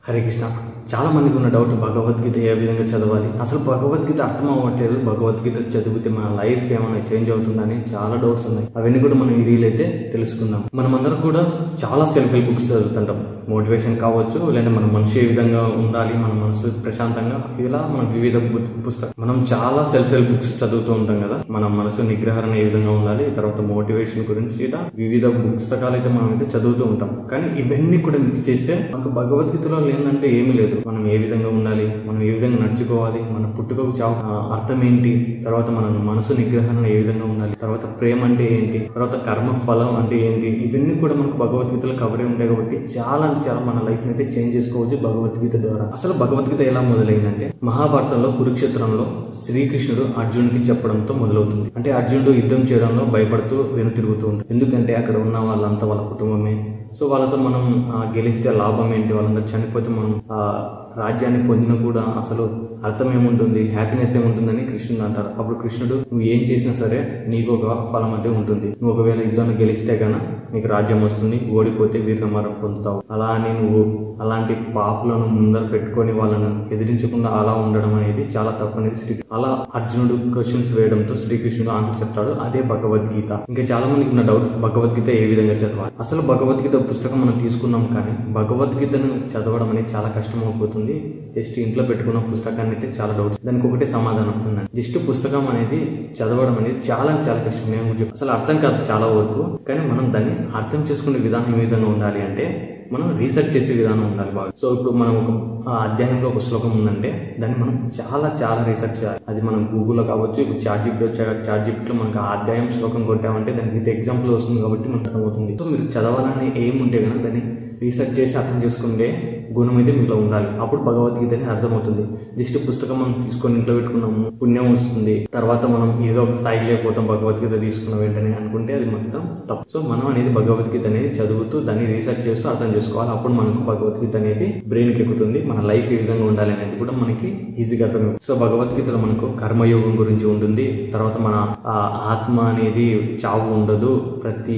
హరే కృష్ణ. చాలా మందికి ఉన్న డౌట్ భగవద్గీత ఏ విధంగా చదవాలి, అసలు భగవద్గీత అర్థం అవ్వట్లేదు, భగవద్గీత చదివితే మన లైఫ్ ఏమైనా చేంజ్ అవుతుందని చాలా డౌట్స్ ఉన్నాయి. అవన్నీ కూడా మనం ఈ రీల్ అయితే తెలుసుకుందాం. మనం అందరం కూడా చాలా సెల్ఫ్ హెల్ప్ బుక్స్ చదువుతుంటాం. మోటివేషన్ కావచ్చు, లేదా మన మనసు ఏ విధంగా ఉండాలి, మన మనసు ప్రశాంతంగా, ఇలా మన వివిధ పుస్తకం మనం చాలా సెల్ఫ్ హెల్ప్ బుక్స్ చదువుతూ ఉంటాం కదా. మన మనసు నిగ్రహణ ఏ విధంగా ఉండాలి, తర్వాత మోటివేషన్ గురించి ఇలా వివిధ పుస్తకాలు అయితే మనం అయితే చదువుతూ ఉంటాం. కానీ ఇవన్నీ కూడా మిక్స్ చేస్తే మనకు భగవద్గీతలో లేదంటే ఏమీ లేదు. మనం ఏ విధంగా ఉండాలి, మనం ఏ విధంగా నడుచుకోవాలి, మన పుట్టుకకు చావు అర్థం ఏంటి, తర్వాత మన మనసు నిగ్రహణ ఏ విధంగా ఉండాలి, తర్వాత ప్రేమ అంటే ఏంటి, తర్వాత కర్మ ఫలం అంటే ఏంటి, ఇవన్నీ కూడా మనకు భగవద్గీతలో కవర్ ఉంటాయి. కాబట్టి చాలా మన లైఫ్ అయితే చేంజ్ చేసుకోవచ్చు భగవద్గీత ద్వారా. అసలు భగవద్గీత ఎలా మొదలైందంటే, మహాభారతంలో కురుక్షేత్రంలో శ్రీకృష్ణుడు అర్జునుడికి చెప్పడంతో మొదలవుతుంది. అంటే అర్జునుడు యుద్ధం చేయడంలో భయపడుతూ వెనుతిరుగుతూ ఉంటాడు. ఎందుకంటే అక్కడ ఉన్న వాళ్ళంతా వాళ్ళ కుటుంబమే. సో వాళ్ళతో మనం గెలిస్తే లాభం ఏంటి, వాళ్ళంతా చనిపోతే మనం రాజ్యాన్ని పొందిన కూడా అసలు అర్థం ఏముంటుంది, హ్యాపీనెస్ ఏముంటుందని కృష్ణుడు అంటారు. అప్పుడు కృష్ణుడు, నువ్వు ఏం చేసినా సరే నీకు ఒక ఫలం అంటే ఉంటుంది. నువ్వు ఒకవేళ యుద్ధాన్ని గెలిస్తే గాన నీకు రాజ్యం వస్తుంది, ఓడిపోతే వీరమరణం పొందుతావు. అలా అని నువ్వు అలాంటి పాపులను ముందర పెట్టుకొని వాళ్ళను ఎదిరించకుండా అలా ఉండడం అనేది చాలా తప్పు అనేది అలా అర్జునుడు క్వశ్చన్స్ వేయడంతో శ్రీకృష్ణుడు ఆన్సర్ చెప్తాడు. అదే భగవద్గీత. ఇంకా చాలా మందికి ఉన్న డౌట్, భగవద్గీత ఏ విధంగా చదవాలి. అసలు భగవద్గీత పుస్తకం మనం తీసుకున్నాం, కానీ భగవద్గీతను చదవడం అనేది చాలా కష్టం అయిపోతుంది. జస్ట్ ఇంట్లో పెట్టుకున్న పుస్తకాన్ని అయితే చాలా డౌట్స్, దానికి ఒకటే సమాధానం ఉందండి. జస్ట్ పుస్తకం అనేది చదవడం అనేది చాలా కష్టం. నేను అసలు అర్థం కాదు చాలా వరకు, కానీ మనం దాన్ని అర్థం చేసుకునే విధానం ఏ విధంగా ఉండాలి అంటే, మనం రీసెర్చ్ చేసే విధానం ఉండాలి బాగా. సో ఇప్పుడు మనం ఒక అధ్యాయంలో ఒక శ్లోకం ఉందంటే దాన్ని మనం చాలా రీసెర్చ్ చేయాలి. అది మనం గూగుల్లో కావచ్చు, ఇప్పుడు చాట్ జీపీటీలో మనకు ఆ అధ్యాయం శ్లోకం కొట్టామంటే దానికి విత్ ఎగ్జాంపుల్ వస్తుంది కాబట్టి మనకు అర్థమవుతుంది. సో మీరు చదవాలని ఏముంటే కనుక దాన్ని రీసెర్చ్ చేసి అర్థం చేసుకుంటే గుణం అయితే మీలో ఉండాలి. అప్పుడు భగవద్గీత అని అర్థమవుతుంది. జస్ట్ పుస్తకం మనం తీసుకొని ఇంట్లో పెట్టుకున్నాము, పుణ్యం వస్తుంది, తర్వాత మనం ఏదో ఒక స్థాయికి లేకపోతాం భగవద్గీత తీసుకున్న వెంటనే అనుకుంటే అది మొత్తం తప్పు. సో మనం అనేది భగవద్గీత అనేది చదువుతూ దాన్ని రీసెర్చ్ చేస్తూ అర్థం చేసుకోవాలి. అప్పుడు మనకు భగవద్గీత అనేది బ్రెయిన్కి ఎక్కుతుంది. మన లైఫ్ ఏ విధంగా ఉండాలి అనేది కూడా మనకి ఈజీగా అర్థమవుతుంది. సో భగవద్గీతలో మనకు కర్మయోగం గురించి ఉంటుంది. తర్వాత మన ఆత్మ అనేది చావు ఉండదు, ప్రతి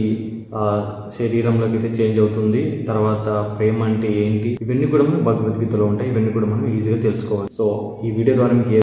శరీరంలోకి అయితే చేంజ్ అవుతుంది. తర్వాత ప్రేమ అంటే ఏంటి, ఇవన్నీ కూడా మనం భగవద్గీతలో ఉంటాయి. ఇవన్నీ కూడా మనం ఈజీగా తెలుసుకోవాలి. సో ఈ వీడియో ద్వారా మీకు